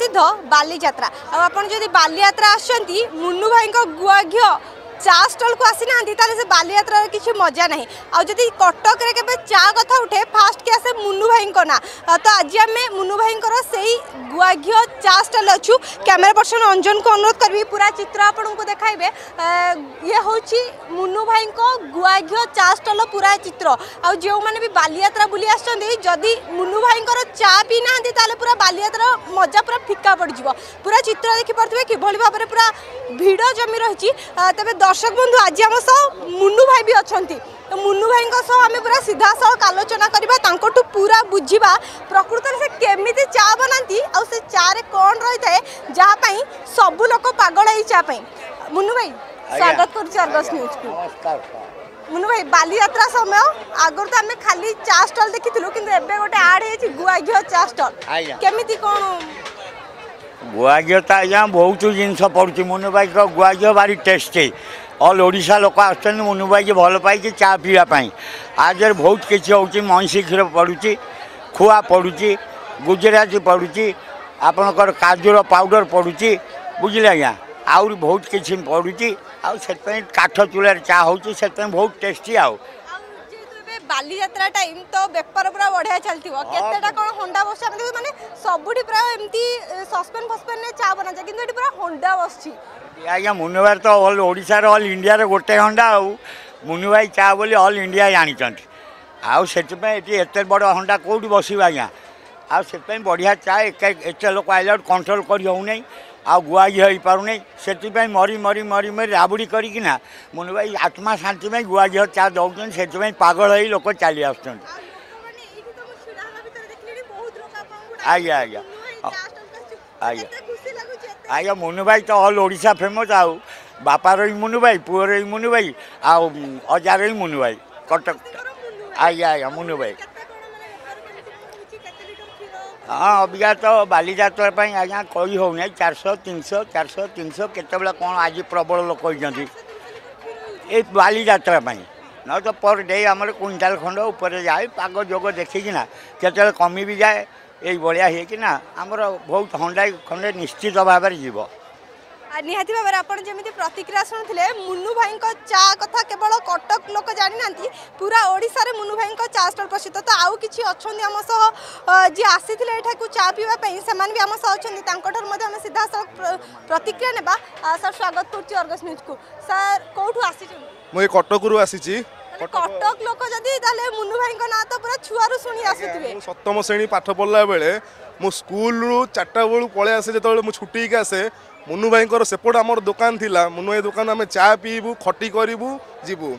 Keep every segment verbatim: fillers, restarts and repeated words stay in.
प्रसिद्ध बालीजात्रा आपन जदि बालीयात्रा आसछंती मुन्नू भाई को गुआ घिओ चा स्टल को आसी ना से बालीयात्रा किसी मजा ना आदि कटक रे केबे चा कथा उठे फास्ट के आसे मुन्नू भाई को ना तो आज आम मुन्नू भाई से गुआ घिओ चा स्टल अच्छु कैमेरा पर्सन अंजन को अनुरोध करी पूरा चित्र आपन को देखाइबे ये हूँ मुन्नू भाई को गुआ घिओ चा स्टल पूरा चित्र आ जो मैंने भी बालीयात्रा बुली आदि मुन्नू भाई चा पी ना पूरा बालीयात्रा मजा पूरा फिका पड़ जाव पूरा चित्र देखिपे कि भाव में पूरा भिड़ जमी रही तेज दर्शक बंधु आज आम सह मुन्नू भाई भी अच्छा तो मुन्नू भाई आम पूरा सीधा सड़क आलोचना करवा पूरा बुझा प्रकृत से केमी चा बनाती आ से चारे कौन रही है जहाँपाई सबू लोक पागल है चापाई मुन्नू भाई स्वागत कर न्यूज को मुन्नू भाई बालीयात्रा समय आगर तो आम खाली चा स्टल देखी कि गोटे आड है गुआ घिओ चा स्टल केमी कौन गुआ घिओ तो आज्ञा बहुत जिनस पड़ू मुन्नू भाई को गुआ घिओ भारी टेस्टी ऑल ओडिशा लोक आसुच्च मुन्नू भाई की भल पाई चा पीवाई आज बहुत किसी हो महिषी क्षीर पड़ुची खुआ पड़ुची गुजराती पड़ुची आपणकर काजूर पाउडर पड़ुची बुझे आज्ञा आउरी बहुत किसी पड़ुची आउ काठ चूल्हे चा हो बहुत टेस्टी आउ बालीयात्रा टाइम तो बेपार पूरा बढ़िया चलती केतेटा कौन होंडा बस माने सबुठी पूरा एमती सस्पेन फस्पेन ने चा बना कि पूरा होंडा बस आज्ञा मुन्नू भाई तो ऑल ओडिशा ऑल इंडिया रे गोटे होंडा आउ मुन्नू भाई चा बोली ऑल इंडिया जानी आउ से एत बड़ होंडा कौटी बस आज्ञा आउ से बढ़िया चा एत लोक आइला कंट्रोल कर होना आ गुआ घी हो पारना से मरी मरी मरी मरी राबुड़ी करना मुन्नू भाई आत्मा शांति में गुआ घी चा दौरान से पागल हो लोक चली आस आज्ञा आज्ञा आज्ञा आज्ञा मुन्नू भाई तो ऑल ओडिशा फेमस आउ बापार ही मुन्नू भाई पुअर ही मुन्नू भाई आउ अजार ही मुन्नू भाई कटक आज्ञा आज्ञा मुन्नू भाई हाँ अबिका तो बालीजात्रा आज्ञा कही हो ना चार सौ तीन सौ चार सौ तीन सौ केत कौन आज प्रबल लोक ये बालीजात्रा न तो पर डे आम क्विंटाल खंड उपर जाए पाग जोग देखिकिना केत कमी भी जाए ये भाया होना आमर बहुत हंडा खंडे निश्चित भाव में जीव निहाती भाव में आपड़ जमी प्रतिक्रिया शुणुले मुन्नू भाई चा कथा केवल कटक लोक जानी ना पूरा ओडिशा रे मुन्नू भाई चा स्टल प्रसिद्ध तो आउ किसी अच्छा आम सह जी आसी चा पीवाई से भी आम सह अच्छा सीधा सड़क प्रतिक्रिया नेबा सर स्वागत कर न्यूज को सर कौटू आसी मुझे कटक आसी कटक लोक जदि मुन्नू भाई ना तो पूरा छुआरू शुणी आसुथिबे सप्तम श्रेणी पाठ पढ़ला बेले मु स्कूल रु चारटा बेलू पलि आसे जो मुझे छुट्टी आसे मुन्नू भाई सेपट आमर दुकान थिला मुन्नू भाई दुकान आम चा पीबू खटी करूँ जीवु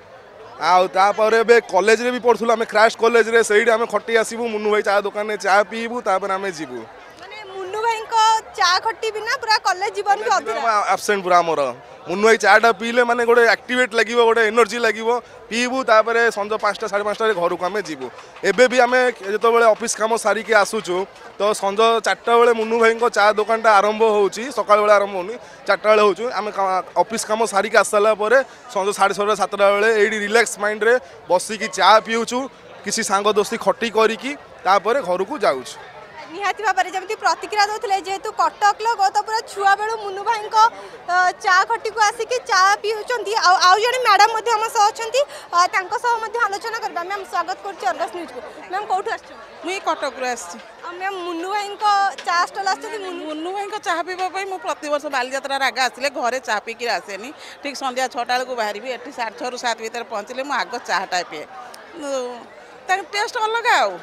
आपर ए कॉलेज रे भी पढ़ुल आम क्राफ्ट कॉलेज रे सही आम खटी आसबू मुन्नू भाई चा दुकान में चा पीबू तापर आम जीवु मुन्नू भाई चा खटी बिना पूरा कॉलेज जीवन भी एब्सेंट पूरा आमर मुन्नू भाई चाटा पीले माने गोटे एक्टिवेट लगे गोटे एनर्जी लगे पीबू तापर संज पाँचटा साढ़े पाँचटा घर को आम जीवु एबे भी आम जो ऑफिस काम सारिकी आसुचु तो संज चार्टा बेले मुन्नू भाई चा दुकान आरंभ हो सका बेले आरंभ होनी चार्टा बेले हो आम ऑफिस काम सारिकी आस सारापर संज साढ़े छटा सातटा बेले ये रिलैक्स माइंड रे बसिकी चा पीऊचु किसी सांग दोस्ती खटी करिकी तापर घर को जाऊँ निहाती भाव में जमी प्रतिक्रिया दौले जेहेतु कटक लोक तो पूरा छुआ बेलू मुन्नू भाई चा खटी को आसिक चा पीऊँच आउ जड़े मैडम आम सह अच्छा आलोचना करवा मैम स्वागत कर न्यूज को मैम कौटू आस मुझे कटक मैम मुन्नू भाई चा स्टल आस मुन्नू भाई चाह पीवाई मुझे प्रत वर्ष बालीजात्रा आगे आसे घरे चाह पीक आसेनी ठीक संध्या छटा बेलू बाहर एटी साढ़े छू सात भितर पहुँचले मुझे आग चाहटा पीए टेस्ट अलग आउ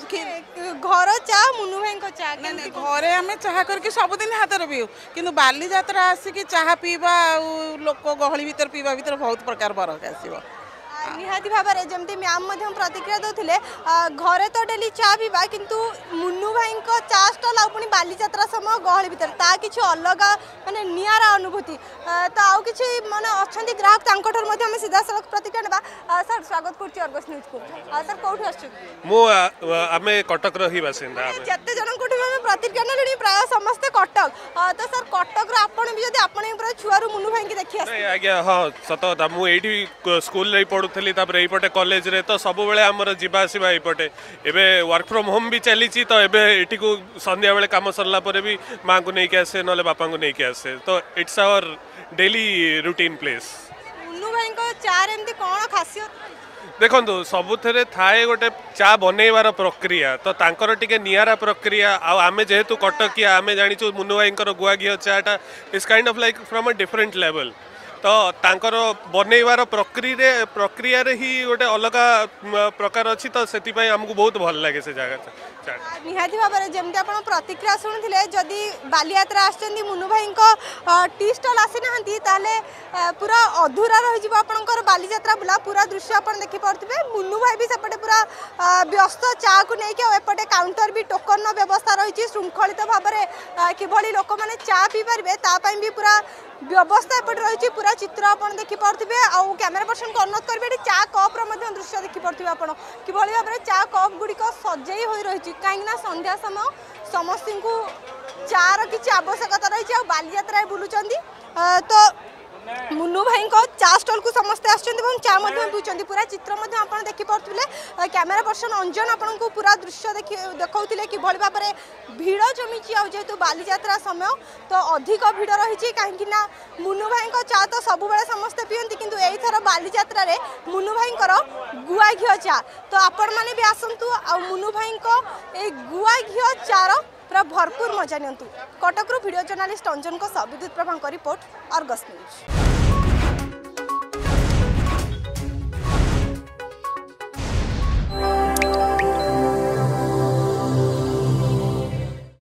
घर चा मुन्नू भाई चा घरे आम चाह करके सबुदिन हाथ पीऊ कि बालीजात्रा आसिक चाह पीवा लोक गहली भीतर पीवा भीतर बहुत प्रकार फरक आसो निहाती भाव में जमी मैम प्रतिक्रिया दौले घरे तो डेली चा पीवा किंतु मुन्नू भाई चा स्टल आउ पुणी बालीजात्रा समय गहली भीतर ता किसी अलग माने नियारा अनुभूति तो आउ किसी माने अच्छा ग्राहक आम सीधा सड़क प्रतिक्रिया नेबा सर स्वागत कर न्यूज को सर कौटू आम कटक रही बासिंदा जिते जन प्रतिक्रिया ना प्राय समस्ते कटक तो सर कटक आपण भी जब आपण छुआ मुन्नू भाई की देखिए आज्ञा हाँ सत कथा मुझे स्कूल पढ़ू करूली यपटे कॉलेज रे तो सब बेले आमर जीवा आसवा यपटे एबे वर्क फ्रॉम होम भी चली तो एबे एटी को संध्या बेले काम सरला परे भी माँ को नहीं आसे ना बापा को नहीं आसे तो it's our daily routine place. Munnu भाई को चार एमती कौन खासियत देखो सबुथे थाए गोटे चा बनईबार प्रक्रिया तो तांकर टिके नियारा प्रक्रिया आमे जेहेतु कटकिया आमे जानिचु मुन्नू भाई गुआ घी चाटा is kind of like from a different level तो तांकर बनईबार प्रक्रिया प्रक्रिया रे ही गोटे अलग प्रकार अच्छी तो से आमको बहुत भल लगे से जगह निहाती भाव में जमी आप प्रतिक्रिया शुणुले जदि बालीयात्रा आसछन्ती मुन्नू भाई टी स्टल आसी ना पूरा अधूरा रही आपंकर बालीयात्रा बुला पूरा दृश्य आप देखिपे मुन्नू भाई भी सेपटे पूरा व्यस्त चा को लेकिन एपटे काउंटर भी टोकन व्यवस्था रही श्रृंखलित भाव में किभली लोक मैंने चा पी पारे तापाई भी पूरा व्यवस्था एपटे रही पूरा चित्र आप देखिपे आउ कैमेरा पर्सन को अनुरोध करेंगे चा कप्र दृश्य देखिपे आप किभली भाव में चा कप गुड़िक सजई हो रही कहीं संध्या समय समस्त को चार किसी आवश्यकता रही बालीयात्रा बुलूँ तो मुन्नू भाई को चा स्टल को समस्ते आसुँच चा पीछे पूरा चित्र आप देखिपे कैमेरा पर्सन अंजन आपको पूरा दृश्य देखी देखते कि भाई भाव में भिड़ जमी जेहेतु बालीयात्रा समय तो अधिक भिड़ रही कहीं मुन्नू भाई को चा तो सब बेले समस्ते पीती किंतु एथर बालीयात्रा रे मुन्नू भाई गुआ घी चा तो आपण मैंने भी आसतु आ मुन्नू भाई को गुआ घी चार पूरा भरपूर मजा नियंतु। कटकरू वीडियो जर्नलिस्ट अंजन को विद्युत प्रभा रिपोर्ट अर्गस न्यूज।